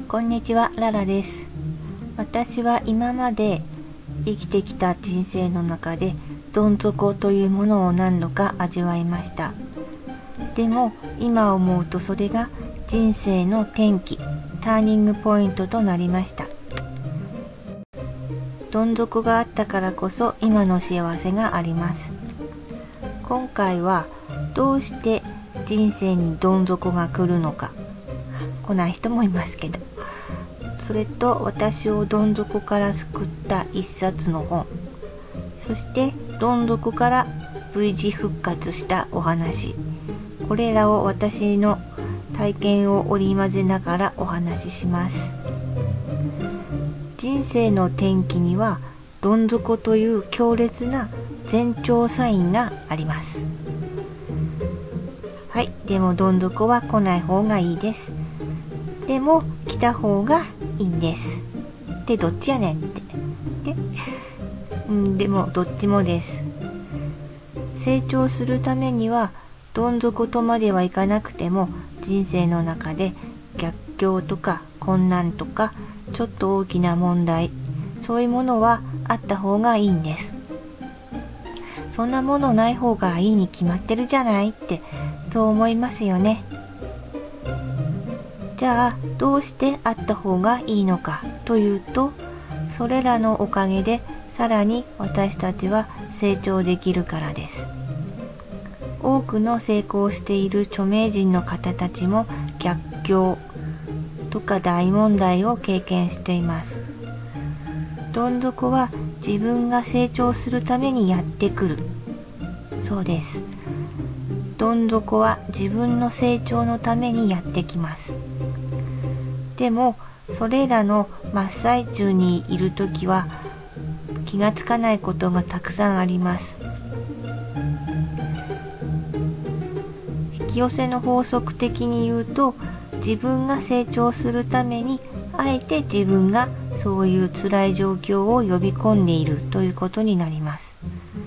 こんにちは、ララです。私は今まで生きてきた人生の中でどん底というものを何度か味わいました。でも今思うとそれが人生の転機、ターニングポイントとなりました。どん底があったからこそ今の幸せがあります。今回はどうして人生にどん底が来るのか、来ない人もいますけど、それと私をどん底から救った一冊の本、そしてどん底から V 字復活したお話、これらを私の体験を織り交ぜながらお話しします。人生の転機にはどん底という強烈な前兆サインがあります。はい、でもどん底は来ない方がいいです。でも来た方がいいんです。で、どっちやねんって。でもどっちもです。成長するためにはどん底とまではいかなくても、人生の中で逆境とか困難とかちょっと大きな問題、そういうものはあった方がいいんです。そんなものない方がいいに決まってるじゃないって、そう思いますよね。じゃあどうしてあった方がいいのかというと、それらのおかげでさらに私たちは成長できるからです。多くの成功している著名人の方たちも逆境とか大問題を経験しています。どん底は自分が成長するためにやってくる。そうです。どん底は自分の成長のためにやってきます。でもそれらの真っ最中にいるときは気がつかないことがたくさんあります。引き寄せの法則的に言うと、自分が成長するためにあえて自分がそういう辛い状況を呼び込んでいるということになります。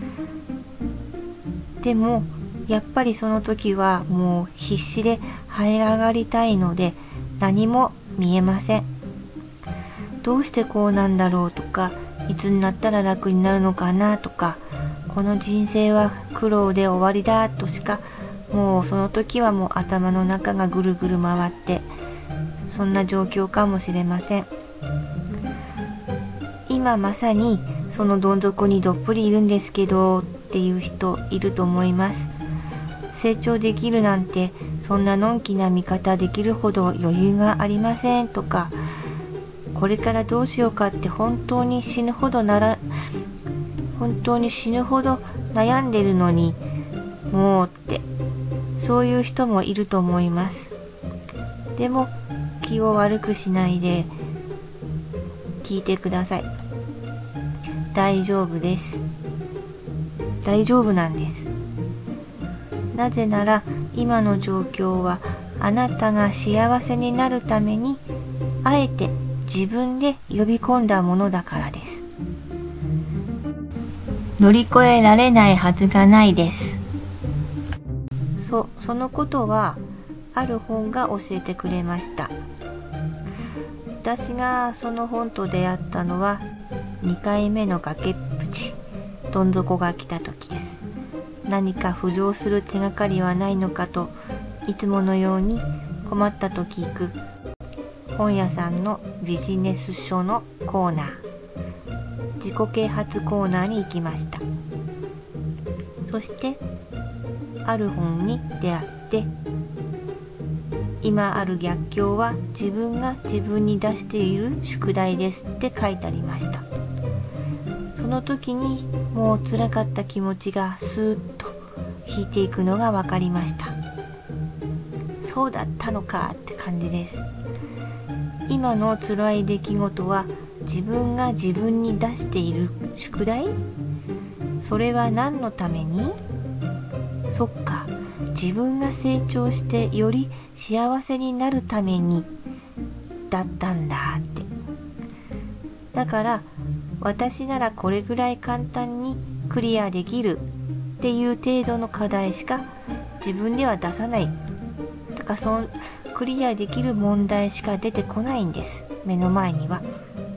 でもやっぱりその時はもう必死で這い上がりたいので何も見えません。どうしてこうなんだろうとか、いつになったら楽になるのかなとか、この人生は苦労で終わりだとしか、もうその時はもう頭の中がぐるぐる回って、そんな状況かもしれません。今まさにそのどん底にどっぷりいるんですけどっていう人いると思います。成長できるなんてそんなのんきな見方できるほど余裕がありませんとか、これからどうしようかって本当に死ぬほど悩んでるのにもうって、そういう人もいると思います。でも気を悪くしないで聞いてください。大丈夫です。大丈夫なんです。なぜなら今の状況はあなたが幸せになるためにあえて自分で呼び込んだものだからです。乗り越えられないはずがないです。そのことはある本が教えてくれました。私がその本と出会ったのは2回目の崖っぷち、どん底が来た時です。何か浮上する手がかりはないのかと、いつものように困った時行く本屋さんのビジネス書のコーナー、自己啓発コーナーに行きました。そしてある本に出会って、今ある逆境は自分が自分に出している宿題ですって書いてありました。その時にもう辛かった気持ちがスーッと引いていくのが分かりました。そうだったのかって感じです。今の辛い出来事は自分が自分に出している宿題？それは何のために？そっか、自分が成長してより幸せになるためにだったんだって。だから私ならこれぐらい簡単にクリアできるっていう程度の課題しか自分では出さない。だからクリアできる問題しか出てこないんです、目の前には。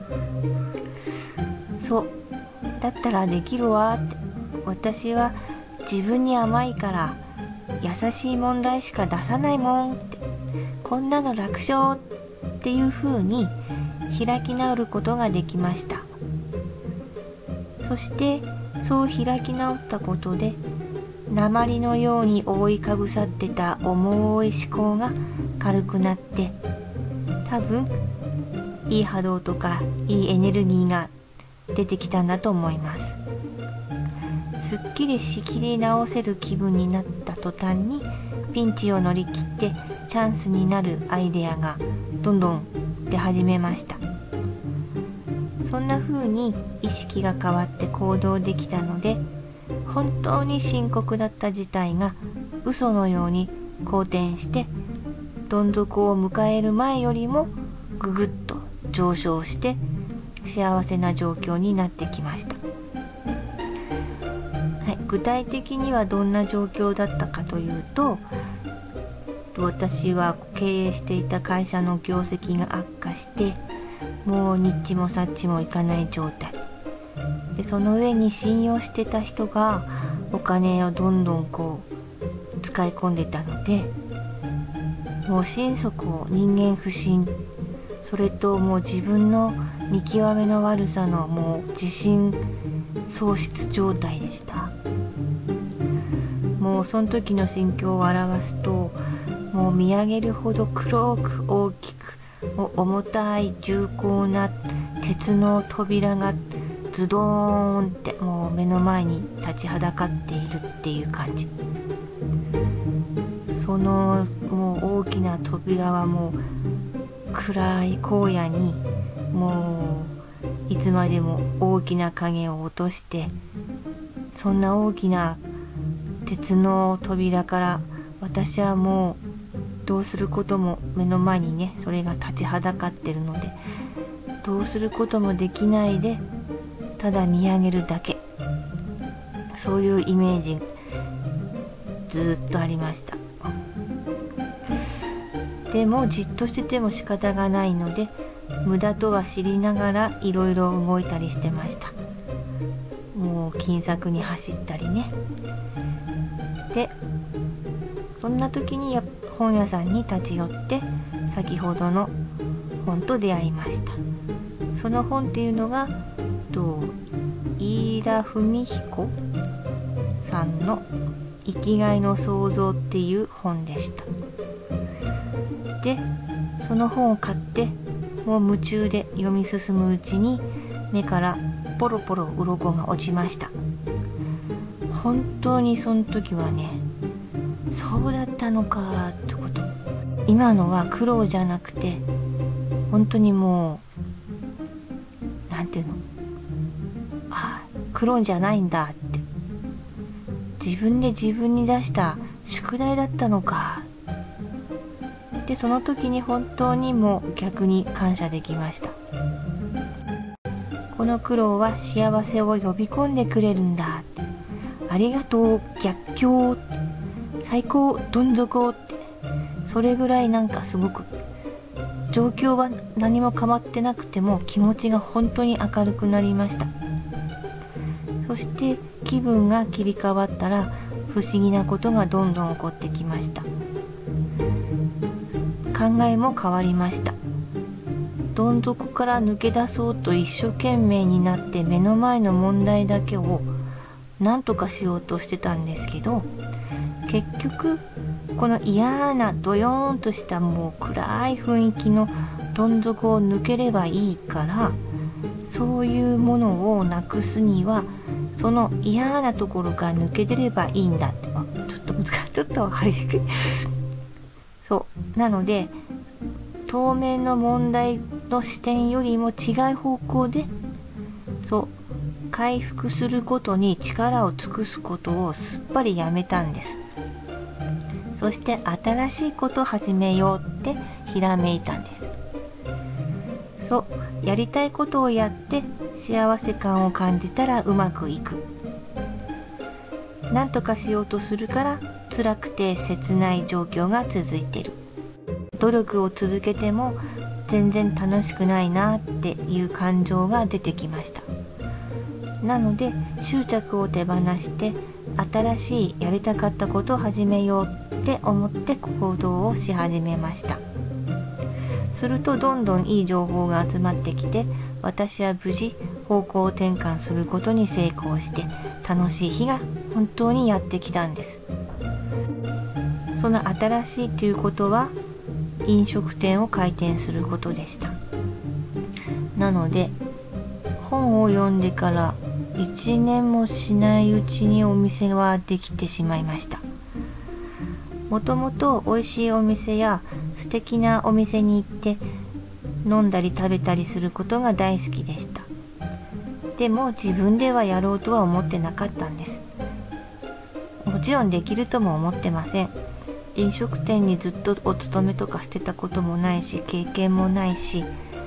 そうだったらできるわって、私は自分に甘いから優しい問題しか出さないもんって、こんなの楽勝っていう風に開き直ることができました。そしてそう開き直ったことで、鉛のように覆いかぶさってた重い思考が軽くなって、多分いい波動とかいいエネルギーが出てきたんだと思います。すっきり仕切り直せる気分になった途端に、ピンチを乗り切ってチャンスになるアイデアがどんどん出始めました。そんな風に意識が変わって行動できたので、本当に深刻だった事態が嘘のように好転して、どん底を迎える前よりもぐぐっと上昇して幸せな状況になってきました。具体的にはどんな状況だったかというと、私は経営していた会社の業績が悪化して、もうニッチもサッチもいかない状態で、その上に信用してた人がお金をどんどん使い込んでたので、もう心底人間不信、それともう自分の見極めの悪さのもう自信喪失状態でした。もうその時の心境を表すと、もう見上げるほど黒く大きく、もう重たい重厚な鉄の扉がズドーンってもう目の前に立ちはだかっているっていう感じ。そのもう大きな扉はもう暗い荒野に、もういつまでも大きな影を落として、そんな大きな鉄の扉から私はもうどうすることも、目の前にねそれが立ちはだかってるので、どうすることもできないで、ただ見上げるだけ、そういうイメージずっとありました。でもじっとしてても仕方がないので、無駄とは知りながらいろいろ動いたりしてました。もう金策に走ったりね。でそんな時に本屋さんに立ち寄って、先ほどの本と出会いました。その本っていうのが飯田文彦さんの生きがいの創造っていう本でした。でその本を買って、もう夢中で読み進むうちに、目からポロポロ鱗が落ちました。本当にその時はね、そうだったのかってこと。今のは苦労じゃなくて、本当にもうなんていうの、苦労じゃないんだって、自分で自分に出した宿題だったのか。でその時に本当にもう逆に感謝できました。この苦労は幸せを呼び込んでくれるんだって、ありがとう逆境、最高どん底って、それぐらいなんかすごく状況は何も変わってなくても気持ちが本当に明るくなりました。そして気分が切り替わったら、不思議なことがどんどん起こってきました。考えも変わりました。どん底から抜け出そうと一生懸命になって、目の前の問題だけを何とかしようとしてたんですけど、結局この嫌なドヨーンとしたもう暗い雰囲気のどん底を抜ければいいから、そういうものをなくすにはその嫌なところから抜け出ればいいんだって。ちょっと難しい、ちょっと分かりにくいそうなので、当面の問題の視点よりも違う方向で、回復することに力を尽くすことをすっぱりやめたんです。そして新しいことを始めようってひらめいたんです。やりたいことをやって幸せ感を感じたらうまくいく。なんとかしようとするから辛くて切ない状況が続いてる。 努力を続けても全然楽しくないなっていう感情が出てきました。なので執着を手放して新しいやりたかったことを始めようって思って行動をし始めました。するとどんどんいい情報が集まってきて、私は無事方向転換することに成功して、楽しい日が本当にやってきたんです。その新しいということは飲食店を開店することでした。なので本を読んでから1年もしないうちにお店はできてしまいました。もともと美味しいお店や素敵なお店に行って飲んだり食べたりすることが大好きでした。でも自分ではやろうとは思ってなかったんです。もちろんできるとも思ってません。飲食店にずっとお勤めとかしてたこともないし、経験もないし、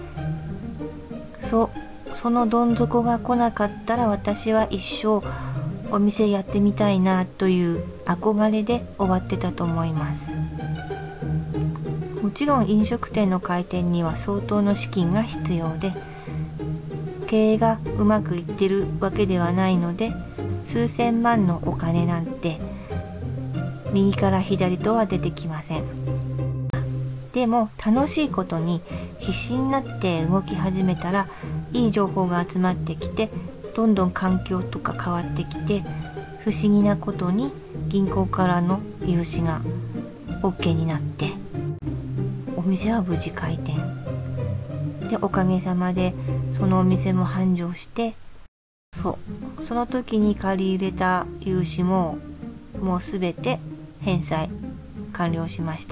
そのどん底が来なかったら私は一生お店やってみたいなという憧れで終わってたと思います。もちろん飲食店の開店には相当の資金が必要で、経営がうまくいってるわけではないので、数千万のお金なんて右から左とは出てきません。でも楽しいことに必死になって動き始めたら、いい情報が集まってきて、どんどん環境とか変わってきて、不思議なことに銀行からの融資が OK になって、お店は無事開店で、おかげさまでそのお店も繁盛して、その時に借り入れた融資ももうすべて返済完了しました。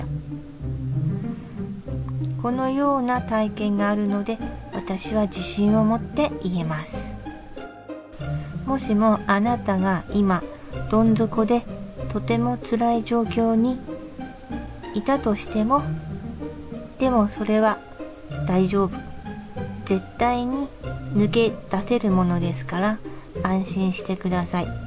このような体験があるので、私は自信を持って言えます。もしもあなたが今どん底でとても辛い状況にいたとしても、でもそれは大丈夫、絶対に抜け出せるものですから安心してください。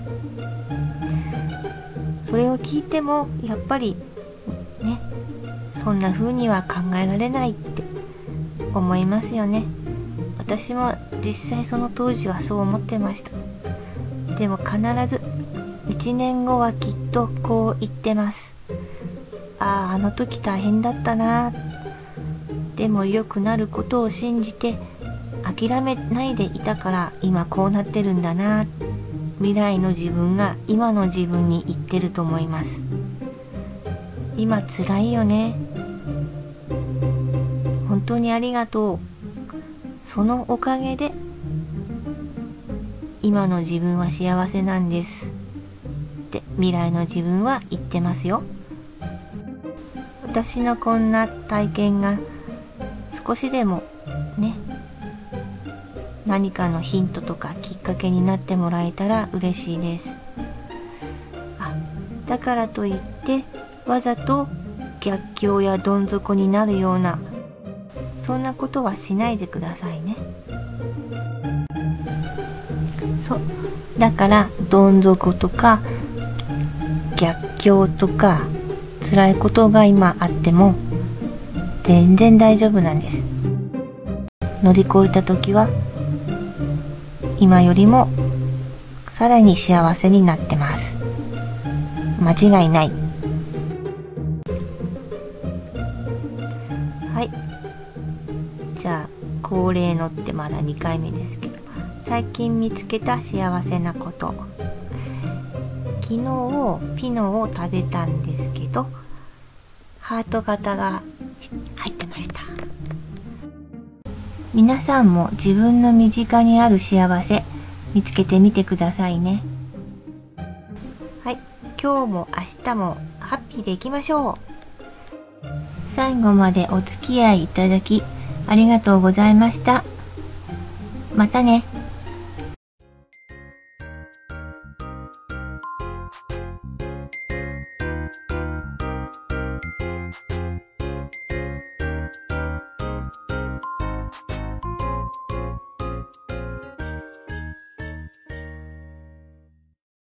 それを聞いてもやっぱりね、そんな風には考えられないって思いますよね。私も実際その当時はそう思ってました。でも必ず1年後はきっとこう言ってます。あの時大変だったな。でも良くなることを信じて諦めないでいたから今こうなってるんだな。未来の自分が今の自分に言ってると思います。今辛いよね。本当にありがとう。そのおかげで今の自分は幸せなんですって未来の自分は言ってますよ。私のこんな体験が少しでもね、何かのヒントとかきっかけになってもらえたら嬉しいです。だからといってわざと逆境やどん底になるようなそんなことはしないでくださいね。だからどん底とか逆境とか辛いことが今あっても全然大丈夫なんです。乗り越えた時は今よりもさらに幸せになってます。間違いない。はい、じゃあ恒例のってまだ2回目ですけど、最近見つけた幸せなこと。昨日ピノを食べたんですけど、ハート型が入ってました。皆さんも自分の身近にある幸せ見つけてみてくださいね。はい、今日も明日もハッピーでいきましょう。最後までお付き合いいただきありがとうございました。またね。